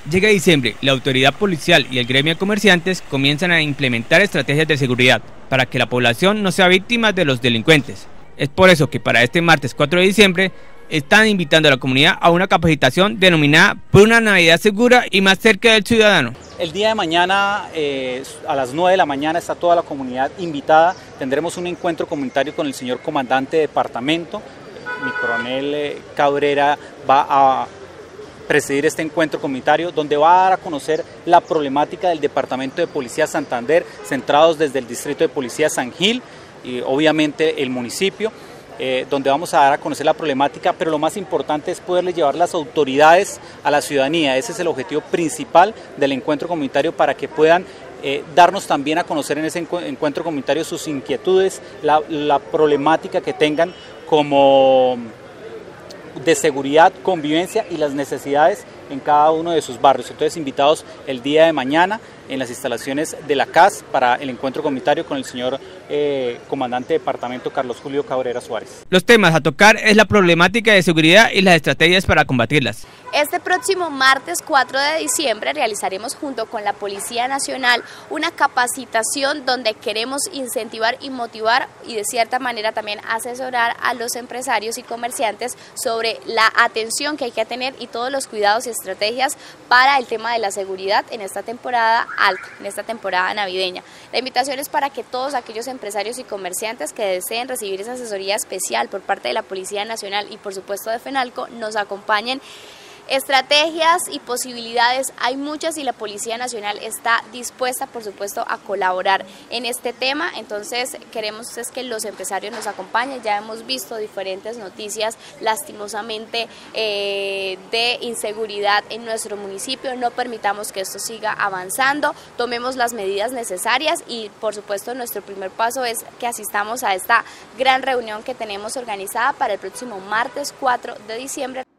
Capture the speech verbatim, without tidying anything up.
Llega diciembre, la autoridad policial y el gremio de comerciantes comienzan a implementar estrategias de seguridad para que la población no sea víctima de los delincuentes. Es por eso que para este martes cuatro de diciembre están invitando a la comunidad a una capacitación denominada por una Navidad segura y más cerca del ciudadano. El día de mañana eh, a las nueve de la mañana está toda la comunidad invitada. Tendremos un encuentro comunitario con el señor comandante de departamento. Mi coronel eh, Cabrera va a presidir este encuentro comunitario donde va a dar a conocer la problemática del Departamento de Policía Santander, centrados desde el Distrito de Policía San Gil y obviamente el municipio, eh, donde vamos a dar a conocer la problemática, pero lo más importante es poderle llevar las autoridades a la ciudadanía. Ese es el objetivo principal del encuentro comunitario, para que puedan eh, darnos también a conocer en ese encuentro comunitario sus inquietudes, la, la problemática que tengan como de seguridad, convivencia y las necesidades en cada uno de sus barrios. Entonces, invitados el día de mañana en las instalaciones de la C A S para el encuentro comunitario con el señor eh, comandante de departamento Carlos Julio Cabrera Suárez. Los temas a tocar es la problemática de seguridad y las estrategias para combatirlas. Este próximo martes cuatro de diciembre realizaremos junto con la Policía Nacional una capacitación donde queremos incentivar y motivar y de cierta manera también asesorar a los empresarios y comerciantes sobre la atención que hay que tener y todos los cuidados y estrategias para el tema de la seguridad en esta temporada alta, en esta temporada navideña. La invitación es para que todos aquellos empresarios y comerciantes que deseen recibir esa asesoría especial por parte de la Policía Nacional y por supuesto de FENALCO nos acompañen. Estrategias y posibilidades hay muchas y la Policía Nacional está dispuesta, por supuesto, a colaborar en este tema. Entonces queremos es que los empresarios nos acompañen. Ya hemos visto diferentes noticias lastimosamente eh, de inseguridad en nuestro municipio. No permitamos que esto siga avanzando, tomemos las medidas necesarias y por supuesto nuestro primer paso es que asistamos a esta gran reunión que tenemos organizada para el próximo martes cuatro de diciembre.